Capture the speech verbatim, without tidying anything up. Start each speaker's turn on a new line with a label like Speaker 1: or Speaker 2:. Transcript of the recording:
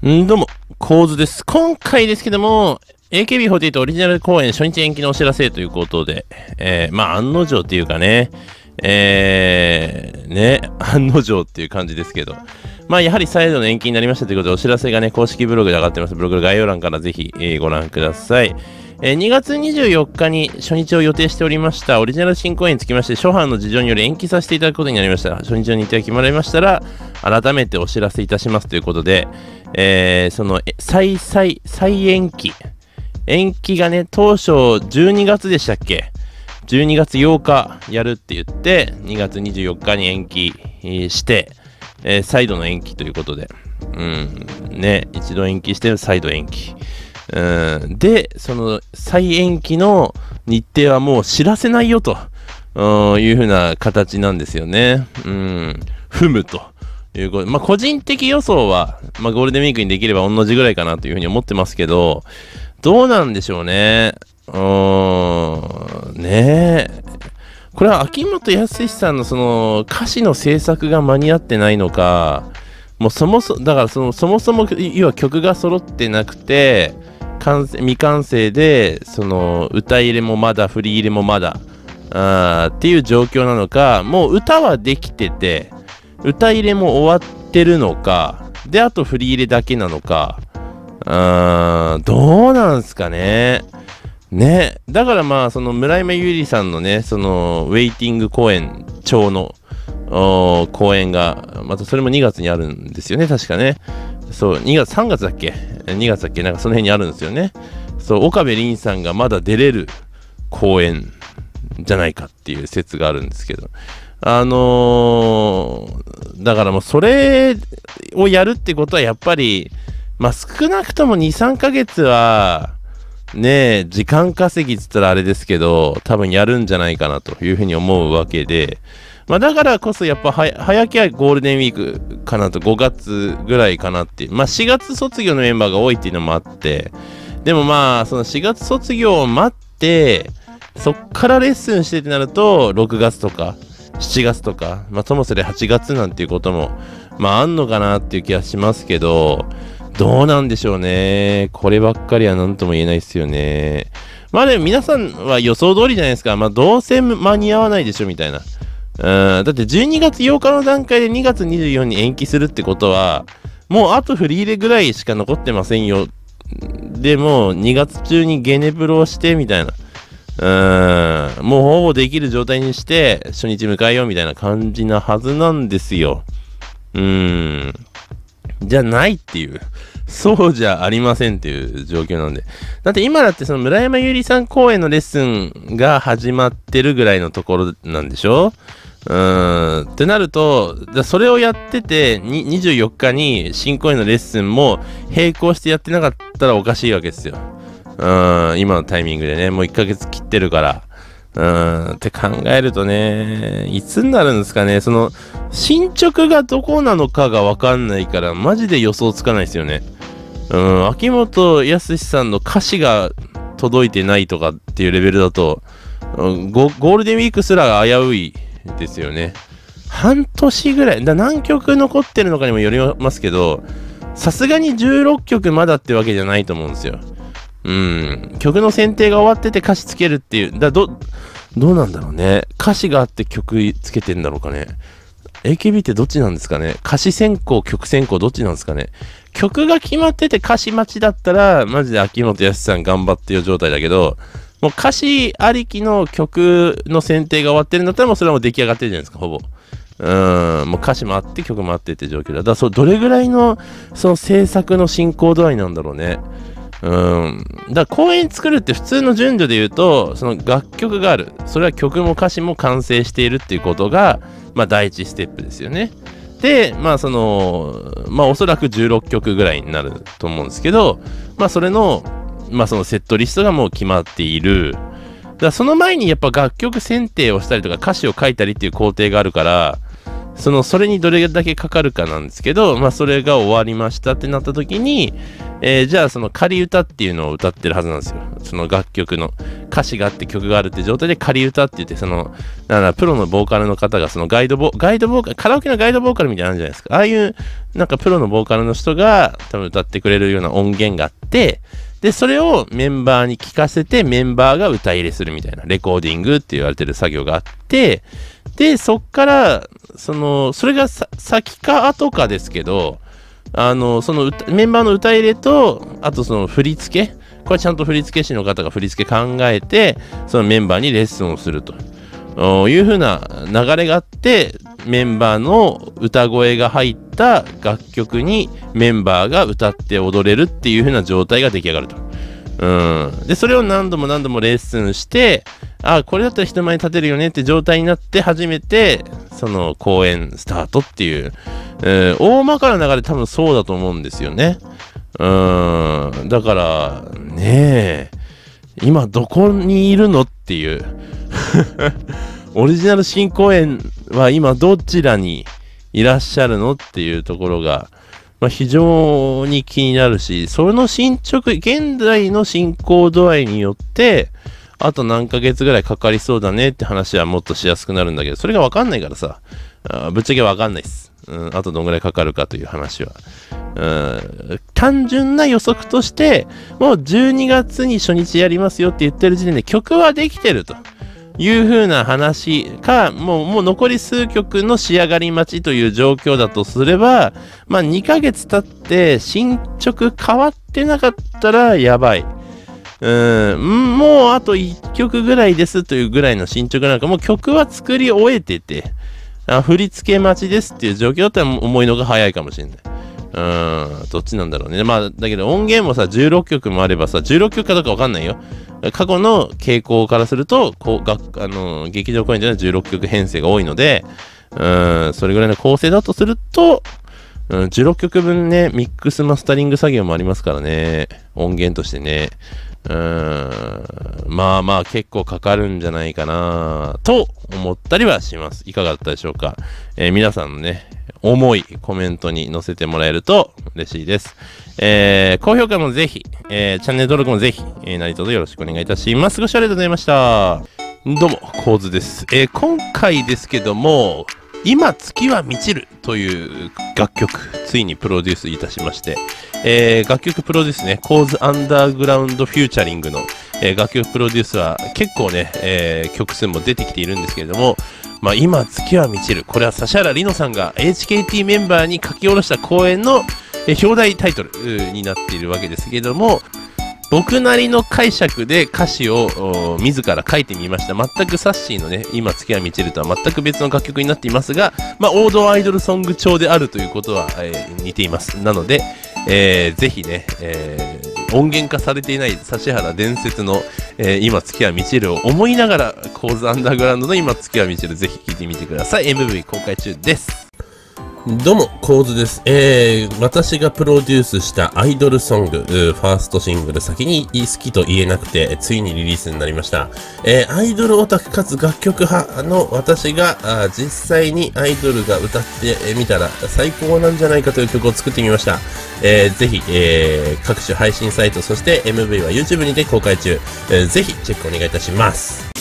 Speaker 1: んどうも、構図です。今回ですけども、エーケービーフォーティーエイト オリジナル公演初日延期のお知らせということで、えー、まあ、案の定っていうかね、えー、ね、案の定っていう感じですけど、まあ、やはり再度の延期になりましたということで、お知らせがね、公式ブログで上がってます。ブログの概要欄からぜひ、えー、ご覧ください。えー、にがつにじゅうよっかに初日を予定しておりましたオリジナル新公演につきまして、諸般の事情により延期させていただくことになりました。初日の日程が決まりましたら、改めてお知らせいたしますということで、えー、その再再再延期延期がね、当初じゅうにがつでしたっけ、じゅうにがつようかやるって言ってにがつにじゅうよっかに延期して、えー、再度の延期ということで、うんね、一度延期して再度延期、うんで、その再延期の日程はもう知らせないよというふうな形なんですよね。うん踏むということで、まあ、個人的予想は、まあ、ゴールデンウィークにできれば同じぐらいかなというふうに思ってますけど、どうなんでしょうね。うーん、ねえ。これは秋元康さんのその歌詞の制作が間に合ってないのか、もうそもそも、だからその、そもそも、要は曲が揃ってなくて、完成未完成で、その、歌入れもまだ、振り入れもまだ、あーっていう状況なのか、もう歌はできてて、歌入れも終わってるのか、で、あと振り入れだけなのか、あーどうなんすかね。ね。だからまあ、その村山優里さんのね、その、ウェイティング公演調の公演が、またそれもにがつにあるんですよね、確かね。そう、にがつ、さんがつだっけ ?に 月だっけなんかその辺にあるんですよね。そう、岡部凛さんがまだ出れる公演じゃないかっていう説があるんですけど。あのー、だからもうそれをやるってことはやっぱり、まあ少なくともに、さんかげつは、ねえ、時間稼ぎって言ったらあれですけど、多分やるんじゃないかなというふうに思うわけで、まあだからこそやっぱは早ければゴールデンウィークかなと、ごがつぐらいかなっていう、まあしがつ卒業のメンバーが多いっていうのもあって、でもまあそのしがつ卒業を待って、そっからレッスンしてってなると、ろくがつとか、しちがつとか、まあともすれはちがつなんていうことも、まああんのかなっていう気はしますけど、どうなんでしょうね。こればっかりは何とも言えないですよね。まあでも皆さんは予想通りじゃないですか。まあどうせ間に合わないでしょみたいな。うん、だってじゅうにがつようかの段階でにがつにじゅうよっかに延期するってことは、もうあと振り入れぐらいしか残ってませんよ。でもにがつ中にゲネプロをしてみたいな。うーん、もうほぼできる状態にして初日迎えようみたいな感じなはずなんですよ。うーん。じゃないっていう。そうじゃありませんっていう状況なんで。だって今だってその村山優里さん公演のレッスンが始まってるぐらいのところなんでしょ？うーん。ってなると、それをやってて、にじゅうよっかに新公演のレッスンも並行してやってなかったらおかしいわけですよ。うーん。今のタイミングでね、もういっかげつ切ってるから。うーん。って考えるとね、いつになるんですかね。その、進捗がどこなのかがわかんないから、マジで予想つかないですよね。うん。秋元康さんの歌詞が届いてないとかっていうレベルだと、うん、ゴ, ゴールデンウィークすら危ういですよね。半年ぐらい、だ何曲残ってるのかにもよりますけど、さすがにじゅうろっきょくまだってわけじゃないと思うんですよ。うん。曲の選定が終わってて歌詞つけるっていう。だど、どうなんだろうね。歌詞があって曲つけてんだろうかね。エーケービー ってどっちなんですかね。歌詞先行、曲先行どっちなんですかね。曲が決まってて歌詞待ちだったら、マジで秋元康さん頑張ってる状態だけど、もう歌詞ありきの曲の選定が終わってるんだったら、もうそれはもう出来上がってるじゃないですか、ほぼ。うーん、もう歌詞もあって曲もあってって状況だ。だからそどれぐらいの、その制作の進行度合いなんだろうね。うん。だから公演作るって普通の順序で言うと、その楽曲がある。それは曲も歌詞も完成しているっていうことが、まあ第一ステップですよね。で、まあその、まあおそらくじゅうろっきょくぐらいになると思うんですけど、まあそれの、まあそのセットリストがもう決まっている。だからその前にやっぱ楽曲選定をしたりとか歌詞を書いたりっていう工程があるから、 その、それにどれだけかかるかなんですけど、まあ、それが終わりましたってなった時に、えー、じゃあ、その仮歌っていうのを歌ってるはずなんですよ。その楽曲の歌詞があって曲があるって状態で仮歌って言って、その、だからプロのボーカルの方が、そのガイドボ、ガイドボーカル、カラオケのガイドボーカルみたいなのあるじゃないですか。ああいう、なんかプロのボーカルの人が多分歌ってくれるような音源があって、で、それをメンバーに聞かせて、メンバーが歌入れするみたいな、レコーディングって言われてる作業があって、で、そっから、その、それがさ先か後かですけど、あの、その歌、メンバーの歌入れと、あとその振り付け、これちゃんと振り付け師の方が振り付け考えて、そのメンバーにレッスンをするという風な流れがあって、メンバーの歌声が入った楽曲にメンバーが歌って踊れるっていう風な状態が出来上がると。うん。で、それを何度も何度もレッスンして、あ、これだったら人前に立てるよねって状態になって初めて、その公演スタートっていう、えー、大まかな流れ多分そうだと思うんですよね。うん。だから、ねえ、今どこにいるのっていう。オリジナル新公演は今どちらにいらっしゃるのっていうところが、まあ、非常に気になるし、その進捗、現在の進行度合いによって、あと何ヶ月ぐらいかかりそうだねって話はもっとしやすくなるんだけど、それがわかんないからさ、あぶっちゃけわかんないっす。うん、あとどんぐらいかかるかという話は。うん、単純な予測として、もうじゅうにがつに初日やりますよって言ってる時点で曲はできてるという風な話か、もう、もう残り数曲の仕上がり待ちという状況だとすれば、まあにかげつ経って進捗変わってなかったらやばい。うん、もうあといっきょくぐらいですというぐらいの進捗なんか、もう曲は作り終えてて、あ、振り付け待ちですっていう状況だったら思いのが早いかもしれない。うん、どっちなんだろうね。まあ、だけど音源もさ、じゅうろっきょくもあればさ、じゅうろっきょくかどうかわかんないよ。過去の傾向からすると、こう、があのー、劇場公演ではじゅうろっきょく編成が多いので、うん、それぐらいの構成だとすると、うん、じゅうろっきょくぶんね、ミックスマスタリング作業もありますからね。音源としてね。うーん、まあまあ結構かかるんじゃないかなと思ったりはします。いかがだったでしょうか。えー、皆さんのね、重いコメントに載せてもらえると嬉しいです。えー、高評価もぜひ、えー、チャンネル登録もぜひ、えー、何卒よろしくお願いいたします。ご視聴ありがとうございました。どうも、コウズです。えー、今回ですけども、今月は満ちるという楽曲、ついにプロデュースいたしまして、えー、楽曲プロデュースね、コーズアンダーグラウンドフューチャリングの、えー、楽曲プロデュースは結構ね、えー、曲数も出てきているんですけれども、まあ今月は満ちる。これは指原莉乃さんが エイチケーティー メンバーに書き下ろした公演の、えー、表題タイトルになっているわけですけれども、僕なりの解釈で歌詞を自ら書いてみました。全くサッシーのね、今月は満ちるとは全く別の楽曲になっていますが、まあ王道アイドルソング調であるということは、えー、似ています。なので、えー、ぜひね、えー、音源化されていない指原伝説の、えー、今月は満ちるを思いながら、コーズアンダーグラウンドの今月は満ちるぜひ聴いてみてください。エムブイ 公開中です。どうも、コウズです。えー、私がプロデュースしたアイドルソング、ファーストシングル先に好きと言えなくて、ついにリリースになりました。えー、アイドルオタクかつ楽曲派の私が、あ実際にアイドルが歌ってみたら最高なんじゃないかという曲を作ってみました。えー、ぜひ、えー、各種配信サイト、そして エムブイ は YouTube にて公開中。えー、ぜひチェックお願いいたします。